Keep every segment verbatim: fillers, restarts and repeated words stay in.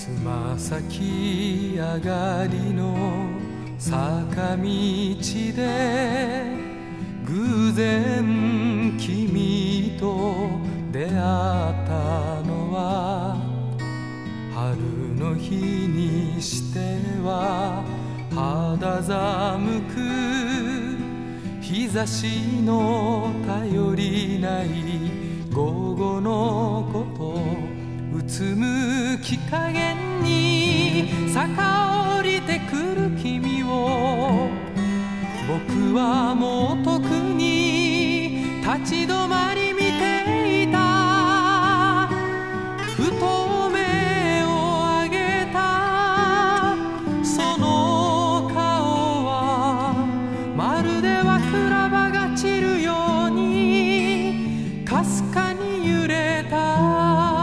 つま先上がりの坂道で偶然君と出会ったのは春の日にしては肌寒く日差しの頼りない午後のことうつむき加減に坂降りてくる君を僕はもう遠くに立ち止まり見ていた。ふと目を上げたその顔はまるで枕葉が散るようにかすかに揺れた。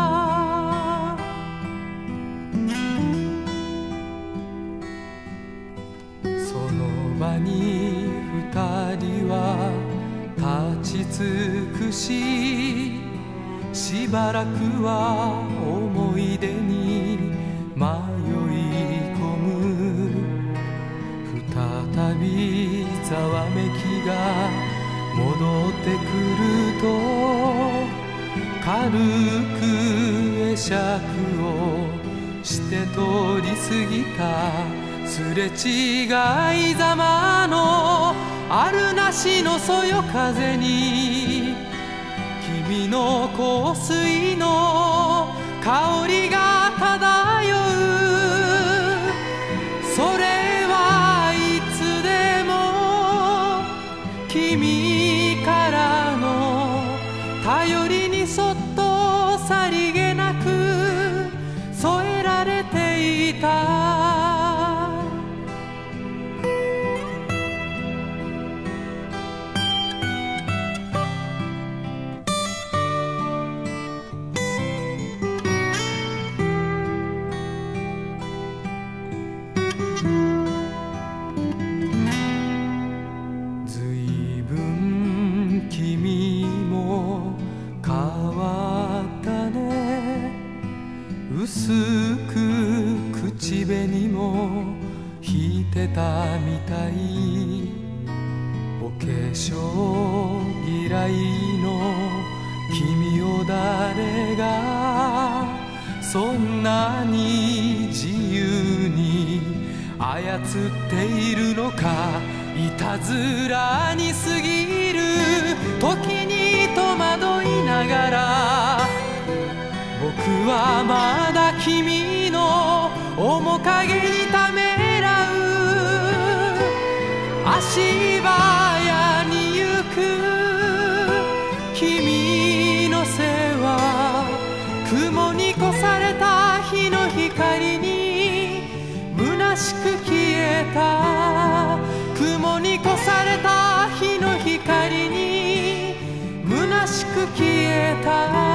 その場に二人は立ち尽くししばらくは思い出に迷い込む。再びざわめきが戻ってくると軽く会釈をして通り過ぎた。すれ違いざまのあるなしのそよ風に君の香水の香りが漂う。それはいつでも君からの頼りにそっとさりげなく添えられていた。薄く口紅も引いてたみたい。お化粧嫌いの君を誰がそんなに自由に操っているのか。いたずらに過ぎる時に戸惑いながら僕はまだ君の面影にためらう。足早に行く君の背は雲に越された日の光に虚しく消えた。雲に越された日の光に虚しく消えた。